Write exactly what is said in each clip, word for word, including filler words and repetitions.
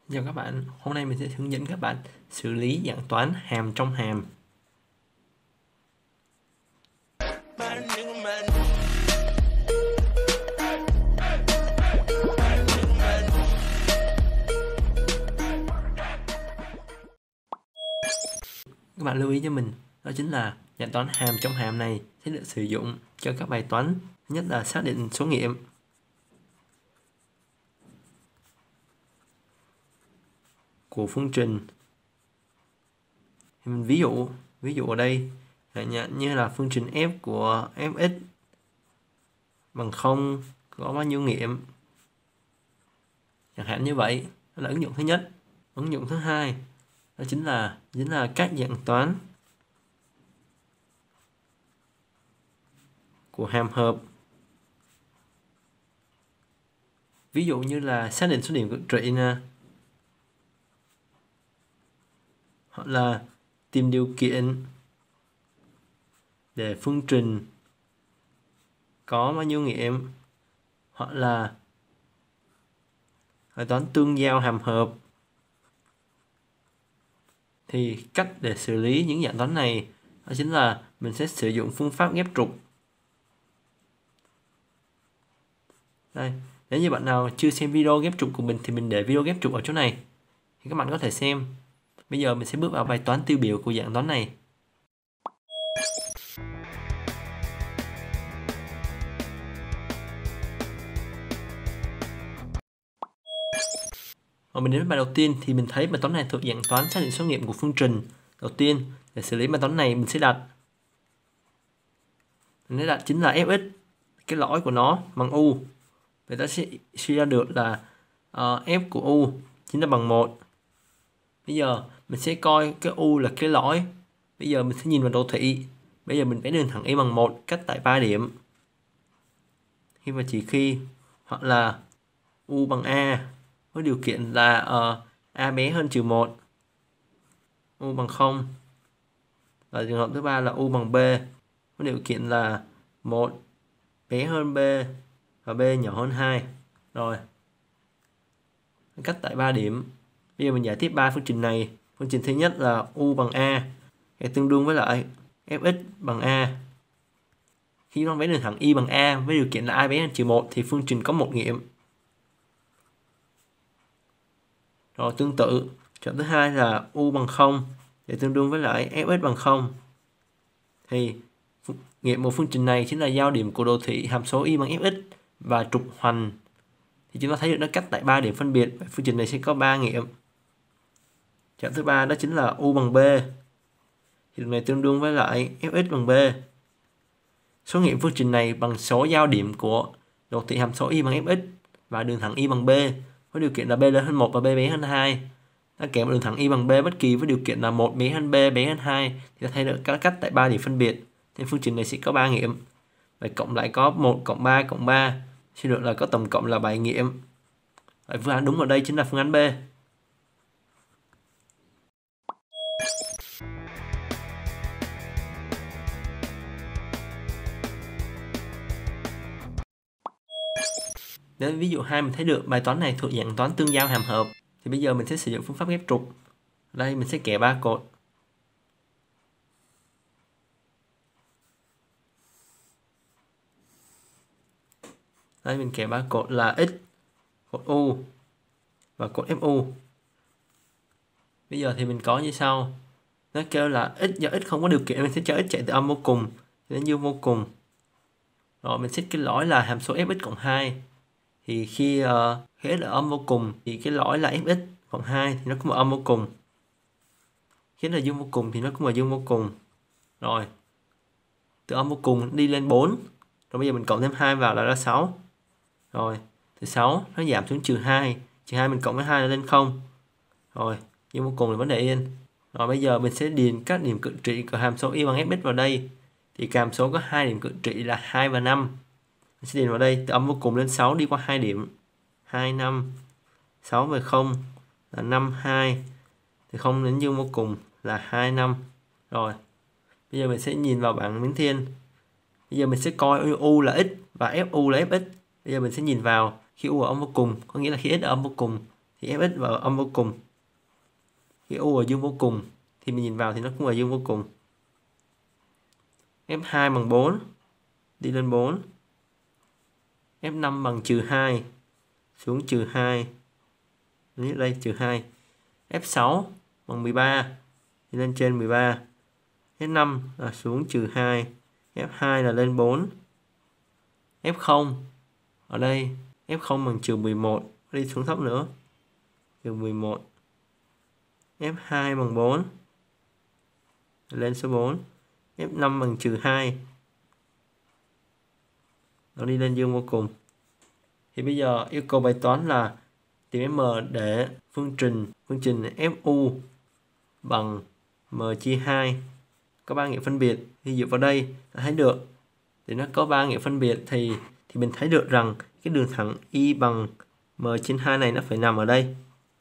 Chào các bạn, hôm nay mình sẽ hướng dẫn các bạn xử lý dạng toán hàm trong hàm. Các bạn lưu ý cho mình, đó chính là dạng toán hàm trong hàm này sẽ được sử dụng cho các bài toán, thứ nhất là xác định số nghiệm, của phương trình. Mình ví dụ ví dụ ở đây nhận như là phương trình f của fx bằng không có bao nhiêu nghiệm, chẳng hạn như vậy. Đó là ứng dụng thứ nhất. Ứng dụng thứ hai đó chính là chính là các dạng toán của hàm hợp. Ví dụ như là xác định số điểm cực trị nè, hoặc là tìm điều kiện để phương trình có bao nhiêu nghiệm, hoặc là bài toán tương giao hàm hợp. Thì cách để xử lý những dạng toán này đó chính là mình sẽ sử dụng phương pháp ghép trục. Đây, nếu như bạn nào chưa xem video ghép trục của mình thì mình để video ghép trục ở chỗ này, thì các bạn có thể xem. Bây giờ mình sẽ bước vào bài toán tiêu biểu của dạng toán này. Ở mình đến với bài đầu tiên thì mình thấy bài toán này thuộc dạng toán xác định số nghiệm của phương trình. Đầu tiên, để xử lý bài toán này mình sẽ đặt mình sẽ đặt chính là fx, cái lõi của nó bằng u. Vậy ta sẽ suy ra được là uh, f của u chính là bằng một. Bây giờ mình sẽ coi cái u là cái lõi. Bây giờ mình sẽ nhìn vào đồ thị. Bây giờ mình vẽ đường thẳng y bằng một cách tại ba điểm. Khi và chỉ khi hoặc là u bằng a với điều kiện là uh, a bé hơn trừ một, u bằng không. Và trường hợp thứ ba là u bằng b với điều kiện là một bé hơn b và b nhỏ hơn hai. Rồi, cách tại ba điểm. Bây giờ mình giải tiếp ba phương trình này. Phương trình thứ nhất là u bằng a, cái tương đương với lại fx bằng a. Khi nó vẽ đường thẳng y bằng a với điều kiện là a bé hơn trừ một thì phương trình có một nghiệm. Rồi tương tự, trường thứ hai là u bằng không để tương đương với lại fx bằng không. Thì nghiệm một phương trình này chính là giao điểm của đồ thị hàm số y bằng fx và trục hoành. Thì chúng ta thấy được nó cách tại ba điểm phân biệt. Phương trình này sẽ có ba nghiệm. Trường thứ ba đó chính là u bằng b. Thì đường này tương đương với lại fx bằng b. Số nghiệm phương trình này bằng số giao điểm của đồ thị hàm số y bằng fx và đường thẳng y bằng b với điều kiện là b lớn hơn một và b bé hơn hai. Ta kèm đường thẳng y bằng b bất kỳ với điều kiện là một bé hơn b bé hơn hai thì ta thấy được các cách tại ba điểm phân biệt. Thì phương trình này sẽ có ba nghiệm. Vậy cộng lại có một cộng ba cộng ba sẽ được là có tổng cộng là bảy nghiệm. Vậy phương án đúng ở đây chính là phương án B. Đến ví dụ hai mình thấy được bài toán này thuộc dạng toán tương giao hàm hợp. Thì bây giờ mình sẽ sử dụng phương pháp ghép trục. Đây mình sẽ kẻ ba cột. Đây mình kẻ ba cột là x, cột u và cột fu. Bây giờ thì mình có như sau. Nó kêu là x, do x không có điều kiện mình sẽ cho x chạy từ âm vô cùng đến dương vô cùng. Rồi mình xét cái lõi là hàm số fx cộng hai. Thì khi uh, khi x ở âm vô cùng thì cái lõi là fx cộng hai thì nó cũng ở âm vô cùng. Khi là dương vô cùng thì nó cũng là dương vô cùng. Rồi từ âm vô cùng đi lên bốn. Rồi bây giờ mình cộng thêm hai vào là ra sáu. Rồi từ sáu nó giảm xuống trừ hai. Trừ hai mình cộng với hai là lên không. Rồi dương vô cùng là vấn đề yên. Rồi bây giờ mình sẽ điền các điểm cự trị của hàm số y bằng fx vào đây. Thì hàm số có hai điểm cự trị là hai và năm. Mình sẽ điền vào đây từ âm vô cùng lên sáu đi qua hai điểm. hai, năm. sáu về không là năm, hai. Từ không đến dương vô cùng là hai, năm. Rồi. Bây giờ mình sẽ nhìn vào bảng biến thiên. Bây giờ mình sẽ coi u là x và fu là fx. Bây giờ mình sẽ nhìn vào khi u ở âm vô cùng, có nghĩa là khi x ở âm vô cùng thì Fx vào âm vô cùng. Khi U ở dương vô cùng thì mình nhìn vào thì nó cũng ở dương vô cùng. F hai bằng bốn, đi lên bốn. F năm bằng trừ hai, xuống trừ hai. Đây trừ hai. F sáu bằng mười ba, đi lên trên mười ba. F năm là xuống trừ hai. F hai là lên bốn. F không ở đây, F không bằng trừ mười một, đi xuống thấp nữa. Trừ mười một. F hai bằng bốn, lên số bốn. F năm bằng trừ hai, nó đi lên dương vô cùng. Thì bây giờ yêu cầu bài toán là tìm m để phương trình phương trình fu bằng m chia hai có ba nghĩa phân biệt. Thì dựa vào đây ta thấy được thì nó có ba nghĩa phân biệt thì thì mình thấy được rằng cái đường thẳng y bằng m trên hai này nó phải nằm ở đây.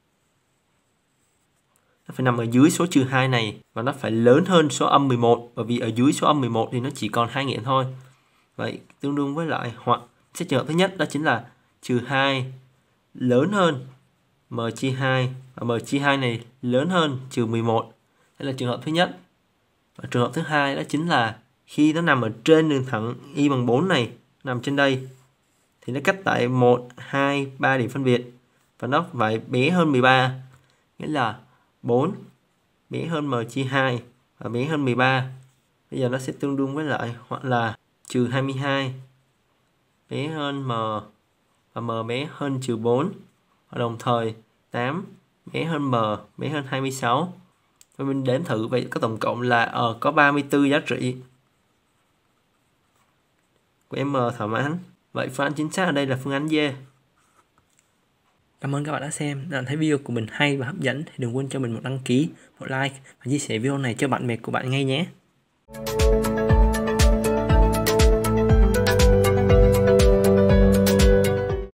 Nó phải nằm ở dưới số trừ hai này và nó phải lớn hơn số âm mười một, bởi vì ở dưới số âm mười một thì nó chỉ còn hai nghĩa thôi. Vậy tương đương với lại hoặc sẽ trường hợp thứ nhất đó chính là trừ hai lớn hơn m chia hai và m chia hai này lớn hơn trừ mười một. Đây là trường hợp thứ nhất. Và trường hợp thứ hai đó chính là khi nó nằm ở trên đường thẳng y bằng bốn này, nằm trên đây thì nó cách tại một, hai, ba điểm phân biệt và nó phải bé hơn mười ba, nghĩa là bốn bé hơn m chia hai và bé hơn mười ba. Bây giờ nó sẽ tương đương với lại hoặc là trừ hai mươi hai bé hơn m và m bé hơn trừ bốn, và đồng thời tám bé hơn m bé hơn hai mươi sáu. Và mình đếm thử vậy có tổng cộng là ờ, có ba mươi tư giá trị của m thỏa mãn. Vậy phương án chính xác ở đây là phương án D. Cảm ơn các bạn đã xem. Nếu bạn thấy video của mình hay và hấp dẫn thì đừng quên cho mình một đăng ký, một like và chia sẻ video này cho bạn bè của bạn ngay nhé.